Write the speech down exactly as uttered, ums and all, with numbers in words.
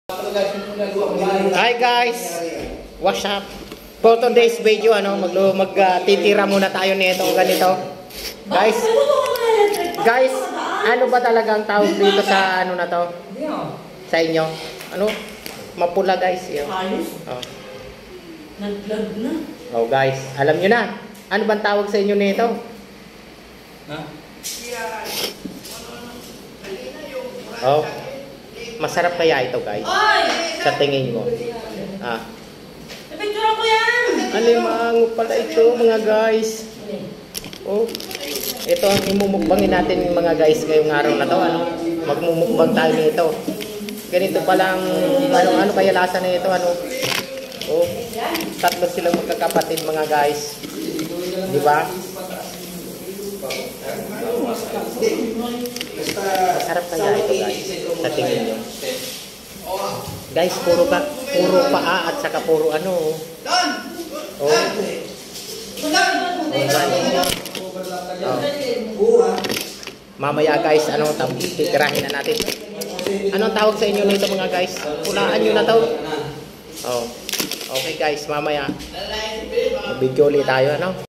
Hi guys, what's up? For today's video, ano, mag magtitira uh, muna tayo nito ganito. Guys, guys, ano ba talagang tawag dito sa ano na to? Sa inyo? Ano? Mapula guys, yun. Oh. Nag-vlog na. Oh guys, alam niyo na. Ano bang tawag sa inyo nito? Ha? Oh. Masarap kaya ito guys? Sa tingin mo? Ah. Picture ko yan! Alimango pala ito mga guys. Oh. Ito ang imumukbangin natin mga guys ngayong araw na to. Ano? Magmumukbang tayo nito. Ganito palang ano, ano kaya lasa na ito? Ano? Oh. Tatlo silang magkakapatid mga guys. Di ba? Masarap kaya ito guys sa tingin nyo. Guys, puro pa puro paa at saka puro ano. Oh. Oh. Mamaya guys, ano titirahin na natin. Anong tawag sa inyo nito mga guys? Pulaan nyo na to. Oh. Okay guys, mamaya video ulit tayo ano.